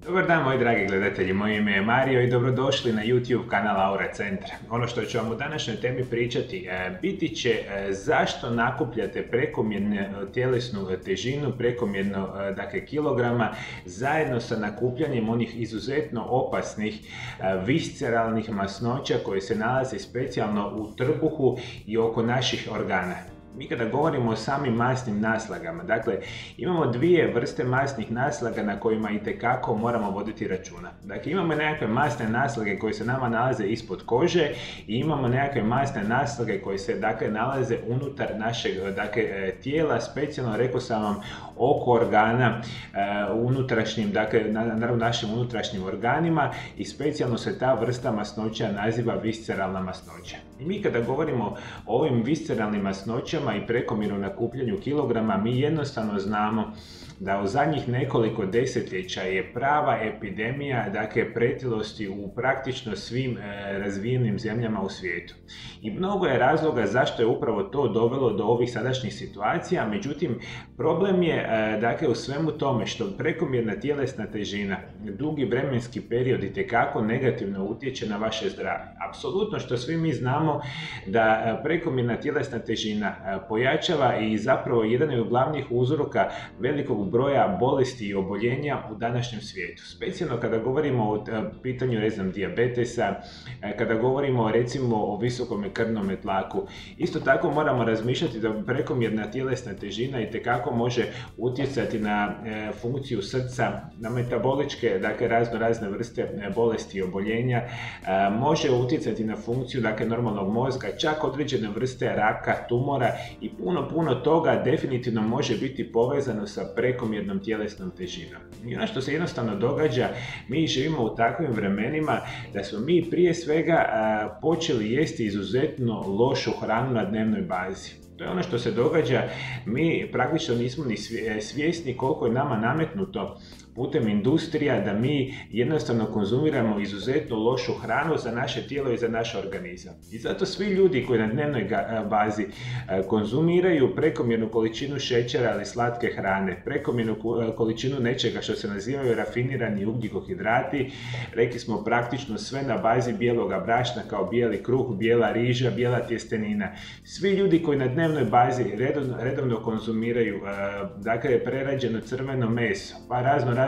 Dobar dan moji dragi gledatelji, moje ime je Mario i dobrodošli na YouTube kanal Aura Centra. Ono što ću vam u današnjoj temi pričati biti će zašto nakupljate prekomjernu tjelesnu težinu, prekomjerno kilograma, zajedno sa nakupljanjem onih izuzetno opasnih visceralnih masnoća koje se nalaze specijalno u trbuhu i oko naših organa. Mi kada govorimo o samim masnim naslagama, dakle, imamo dvije vrste masnih naslaga na kojima itekako moramo voditi računa. Dakle, imamo nekakve masne naslage koje se nama nalaze ispod kože i imamo nekakve masne naslage koje se, nalaze unutar našeg, tijela, specijalno, rekao sam vam, oko organa, unutrašnjim, naravno našim unutrašnjim organima, i specijalno se ta vrsta masnoća naziva visceralna masnoća. I mi kada govorimo o ovim visceralnim masnoćama i prekomjernom nakupljanju kilograma, mi jednostavno znamo da u zadnjih nekoliko desetljeća je prava epidemija, pretilosti u praktično svim razvijenim zemljama u svijetu. I mnogo je razloga zašto je upravo to dovelo do ovih sadašnjih situacija, međutim, problem je u svemu tome što prekomjerna tjelesna težina dugi vremenski period itekako negativno utječe na vaše zdravlje. Apsolutno, što svi mi znamo da prekomjerna tjelesna težina pojačava i zapravo jedan je od glavnih uzroka velikog broja bolesti i oboljenja u današnjem svijetu. Specijalno kada govorimo o pitanju, dijabetesa, kada govorimo recimo o visokom krvnom tlaku. Isto tako moramo razmišljati da prekomjerna tjelesna težina itekako može utjecati na funkciju srca, na metaboličke, razne vrste bolesti i oboljenja, može utjecati na funkciju, normalnog mozga, čak određene vrste raka, tumora i puno toga definitivno može biti povezano sa prekomjernom tjelesnom težinom. I ono što se jednostavno događa, mi živimo u takvim vremenima da smo mi prije svega počeli jesti izuzetno lošu hranu na dnevnoj bazi. To je ono što se događa, mi praktično nismo ni svjesni koliko je nama nametnuto putem industrija da mi jednostavno konzumiramo izuzetno lošu hranu za naše tijelo i za naš organizam. I zato svi ljudi koji na dnevnoj bazi konzumiraju prekomjernu količinu šećera ili slatke hrane, prekomjernu količinu nečega što se nazivaju rafinirani ugljikohidrati, rekli smo praktično sve na bazi bijeloga brašna kao bijeli kruh, bijela riža, bijela tjestenina. Svi ljudi koji na dnevnoj bazi redovno konzumiraju prerađeno crveno meso, pa razna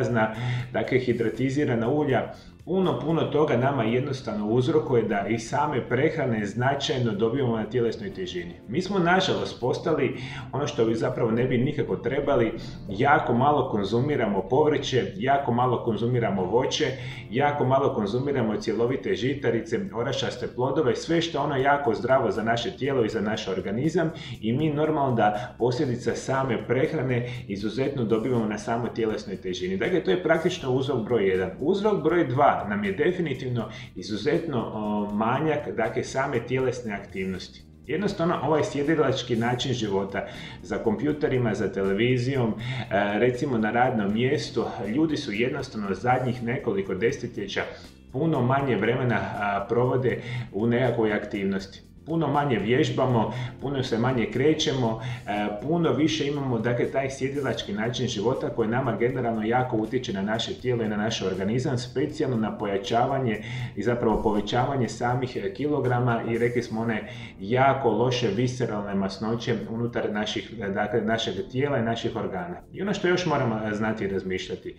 hidratizirana ulja, puno toga nama jednostavno uzrokuje da i same prehrane značajno dobivamo na tjelesnoj težini. Mi smo nažalost postali ono što bi zapravo ne bi nikako trebali, jako malo konzumiramo povrće, jako malo konzumiramo voće, jako malo konzumiramo cjelovite žitarice, orašaste plodove, sve što ono jako zdravo za naše tijelo i za naš organizam, i mi normalno da posljedica same prehrane izuzetno dobivamo na samoj tjelesnoj težini. Dakle, to je praktično uzrok broj 1. Uzrok broj 2 nam je definitivno izuzetno manjak, same tjelesne aktivnosti. Jednostavno, ovaj sjedilački način života za kompjuterima, za televizijom, recimo na radnom mjestu, ljudi su jednostavno zadnjih nekoliko desetljeća puno manje vremena provode u nekakvoj aktivnosti. Puno manje vježbamo, puno se manje krećemo, puno više imamo taj sjedilački način života koji nama generalno jako utječe na naše tijelo i na naš organizam, specijalno na pojačavanje i zapravo povećavanje samih kilograma i rekli smo one jako loše visceralne masnoće unutar našeg tijela i naših organa. I ono što još moramo znati i razmišljati,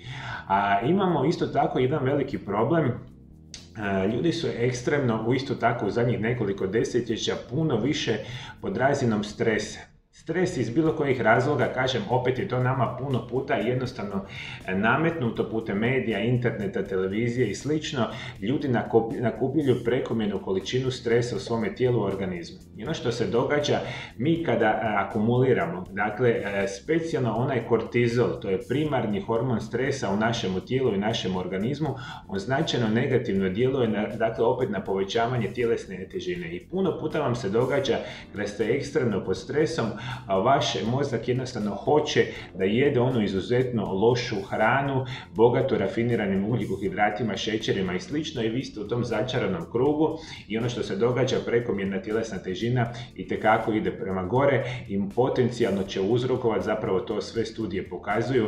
imamo isto tako jedan veliki problem. Ljudi su ekstremno, isto tako u zadnjih nekoliko desetljeća, puno više pod razinom stresa. Stres iz bilo kojih razloga, kažem, opet je to nama puno puta jednostavno nametnuto putem medija, interneta, televizije i slično. Ljudi nakupljaju prekomjernu količinu stresa u svome tijelu i organizmu. I ono što se događa, mi kada akumuliramo, specijalno onaj kortizol, to je primarni hormon stresa u našem tijelu i našem organizmu, on značajno negativno djeluje opet na povećavanje tjelesne težine. I puno puta vam se događa da ste ekstremno pod stresom, vaš mozak jednostavno hoće da jede onu izuzetno lošu hranu, bogatu rafiniranim ugljikohidratima, šećerima i slično, i vi ste u tom začaranom krugu i ono što se događa, prekomjerna tjelesna težina itekako ide prema gore i potencijalno će uzrokovati, zapravo to sve studije pokazuju,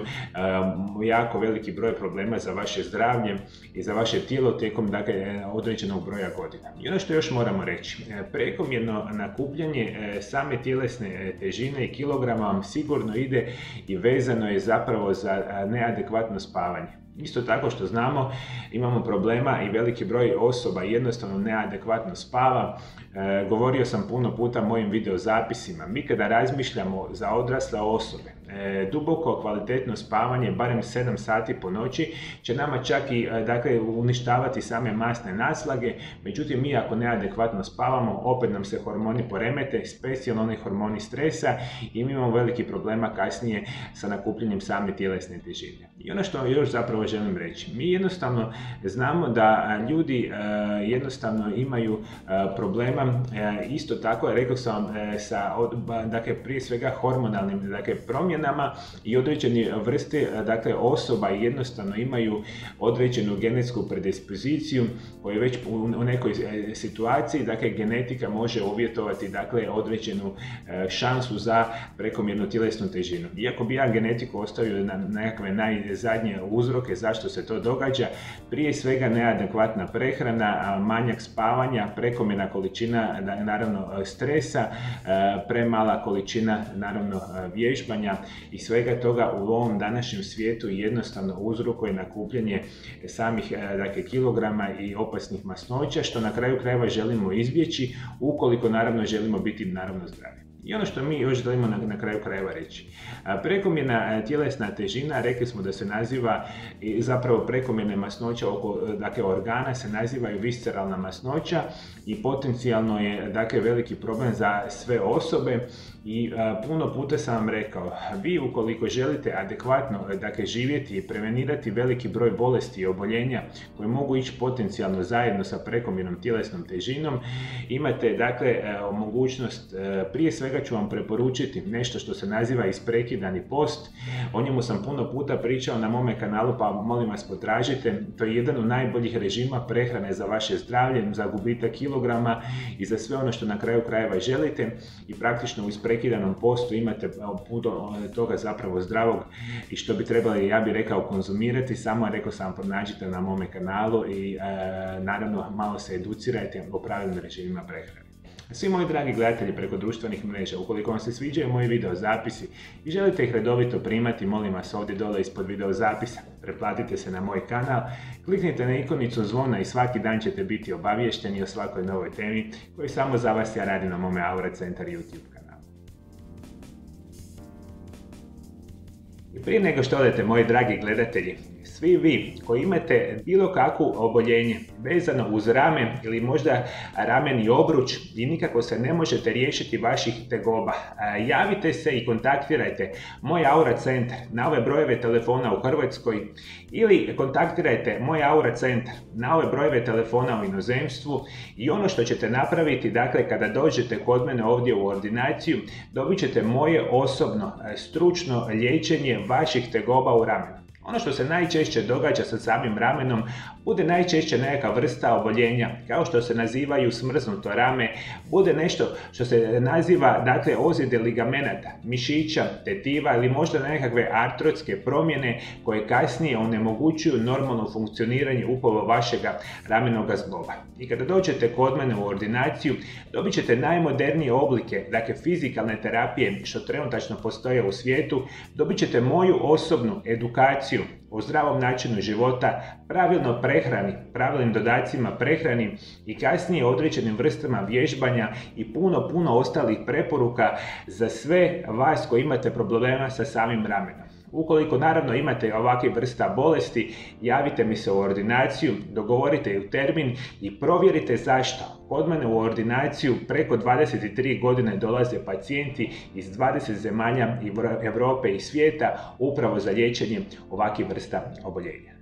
jako veliki broj problema za vaše zdravlje i za vaše tijelo tijekom određenog broja godina. I ono što još moramo reći, prekomjerno nakupljanje same tjelesne težine i kilograma vam sigurno ide i vezano je zapravo za neadekvatno spavanje. Isto tako što znamo, imamo problema i veliki broj osoba jednostavno neadekvatno spava. Govorio sam puno puta mojim videozapisima, mi kada razmišljamo za odrasle osobe, duboko kvalitetno spavanje, barem 7 sati po noći, će nama čak i uništavati same masne naslage. Međutim, mi ako neadekvatno spavamo, opet nam se hormoni poremete, specijalno oni hormoni stresa, i mi imamo veliki problema kasnije sa nakupljanjem same tjelesne težine. I ono što još zapravo želim reći, mi jednostavno znamo da ljudi jednostavno imaju problema, isto tako rekao sam sa prije svega hormonalnim promjenama i određene vrste osoba jednostavno imaju određenu genetsku predispoziciju koju već u nekoj situaciji genetika može uvjetovati određenu šansu za prekomjernu tjelesnu težinu. Iako bi ja genetiku ostavio na nekakve najzadnje uzroke zašto se to događa, prije svega neadekvatna prehrana, manjak spavanja, prekomjerna količina naravno stresa, premala količina naravno vježbanja i svega toga u ovom današnjem svijetu jednostavno uzrokuje nakupljanje samih kilograma i opasnih masnoća, što na kraju krajeva želimo izbjeći ukoliko naravno želimo biti naravno zdravi. I ono što mi još želimo na kraju krajeva reći. Prekomjerna tjelesna težina, rekli smo da se naziva, zapravo prekomjerne masnoća oko organa se nazivaju visceralna masnoća i potencijalno je veliki problem za sve osobe. I puno puta sam vam rekao, vi ukoliko želite adekvatno živjeti i prevenirati veliki broj bolesti i oboljenja koje mogu ići potencijalno zajedno sa prekomjernom tjelesnom težinom, imate mogućnost, prije svega ću vam preporučiti nešto što se naziva isprekidani post. O njemu sam puno puta pričao na mome kanalu, pa molim vas potražite. To je jedan od najboljih režima prehrane za vaše zdravlje, za gubitak kilograma i za sve ono što na kraju krajeva želite, i praktično u prekidanom postu imate puno toga zapravo zdravog i što bi trebali, ja bih rekao, konzumirati. Samo rekao sam, pronađite na mome kanalu i naravno malo se educirajte o pravilnim režimima prehrane. Svi moji dragi gledatelji preko društvenih mreža, ukoliko vam se sviđaju moji videozapisi i želite ih redovito primati, molim vas ovdje dole ispod videozapisa, pretplatite se na moj kanal, kliknite na ikonicu zvona i svaki dan ćete biti obaviješteni o svakoj novoj temi koju samo za vas ja radim na mome Aura Centar YouTube kanalu. I prije nego što odete, moji dragi gledatelji, svi vi koji imate bilo kakvo oboljenje vezano uz rame ili možda rameni obruč i nikako se ne možete riješiti vaših tegoba, javite se i kontaktirajte moj Aura Centar na ove brojeve telefona u Hrvatskoj ili kontaktirajte moj Aura Centar na ove brojeve telefona u inozemstvu, i ono što ćete napraviti, kada dođete kod mene ovdje u ordinaciju, dobit ćete moje osobno stručno liječenje vaših tegoba u ramenu. Ono što se najčešće događa sa samim ramenom bude najčešće neka vrsta oboljenja, kao što se nazivaju smrznuto rame, bude nešto što se naziva ozljede ligamenata, mišića, tetiva ili možda nekakve artrotske promjene koje kasnije onemogućuju normalno funkcioniranje upravo vašega ramenog zgloba. I kada dođete kod mene u ordinaciju, dobit ćete najmodernije oblike, fizikalne terapije što trenutačno postoje u svijetu, dobit ćete moju osobnu edukaciju o zdravom načinu života, pravilno prehrani, pravilnim dodacima prehrani i kasnije određenim vrstama vježbanja i puno ostalih preporuka za sve vas koji imate problema sa samim ramenom. Ukoliko naravno imate ovakve vrsta bolesti, javite mi se u ordinaciju, dogovorite u termin i provjerite zašto. Kod mene u ordinaciju preko 23 godine dolaze pacijenti iz 20 zemalja Europe i svijeta upravo za liječenje ovakvih vrsta oboljenja.